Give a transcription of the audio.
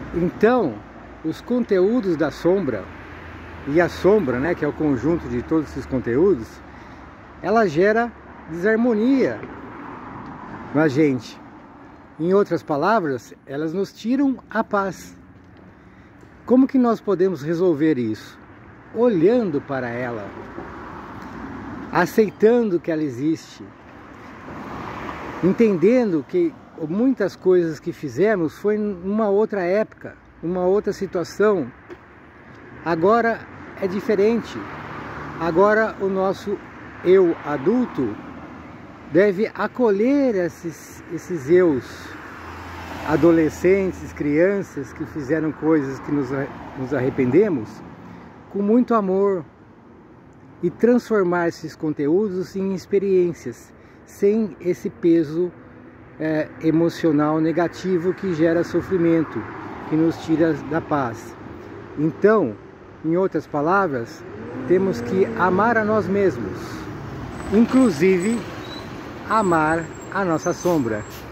Então, os conteúdos da sombra e a sombra, né, que é o conjunto de todos esses conteúdos, ela gera desarmonia na gente. Em outras palavras, elas nos tiram a paz. Como que nós podemos resolver isso? Olhando para ela, aceitando que ela existe, entendendo que muitas coisas que fizemos foi numa outra época, uma outra situação. Agora é diferente. Agora o nosso eu adulto deve acolher esses eus adolescentes, crianças que fizeram coisas que nos arrependemos, com muito amor, e transformar esses conteúdos em experiências, sem esse peso emocional negativo que gera sofrimento, que nos tira da paz. Então, em outras palavras, temos que amar a nós mesmos, inclusive amar a nossa sombra.